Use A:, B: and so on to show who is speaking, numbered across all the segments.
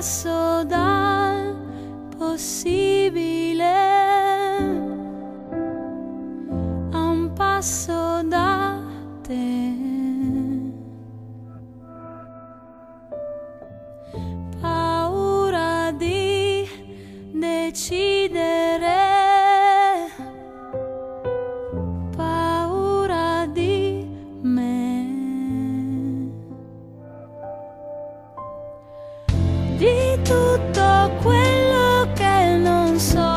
A: passo dal possibile a un passo da te. Paura di decidere, paura di me, di tutto quello che non so,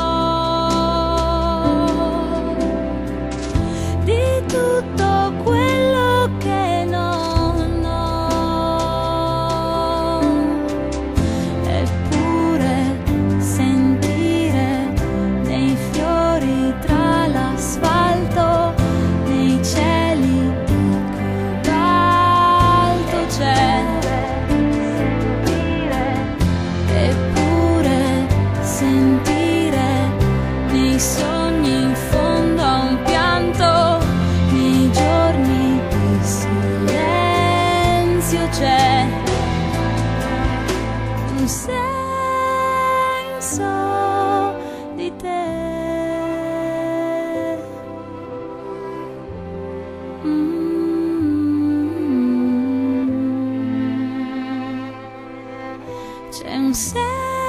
A: di tutto quello che non ho. Eppure sentire nei fiori tra l'asfalto, nei cieli di cobalto c'è. Eppure sentire nei sogni in fondo a un pianto, nei giorni di silenzio c'è un senso di te. C'è un senso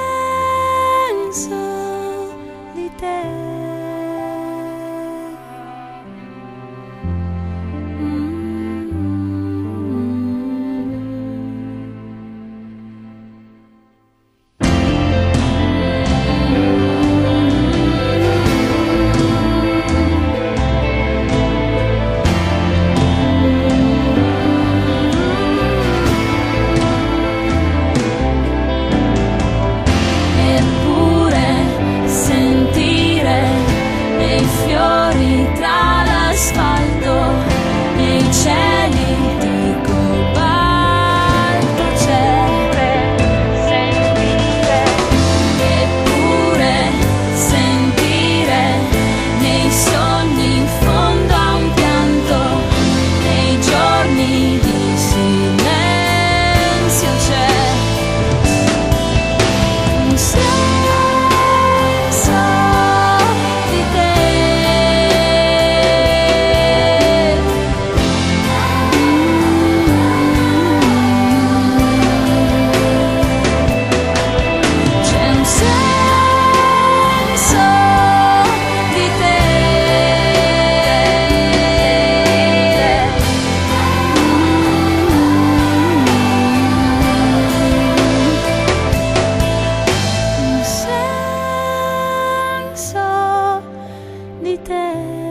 A: di te. Eppure sentire nei fiori tra l'asfalto, nei cieli di cobalto c'è. Eppure sentire nei sogni in fondo a un pianto, nei giorni di silenzio c'è un senso di te. C'è un senso di te. Un senso di te.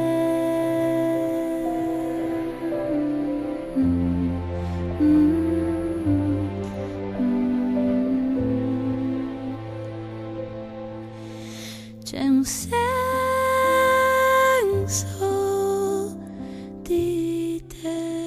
A: C'è un senso di te.